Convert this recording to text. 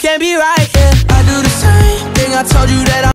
can't be right, yeah. I do the same thing, I told you that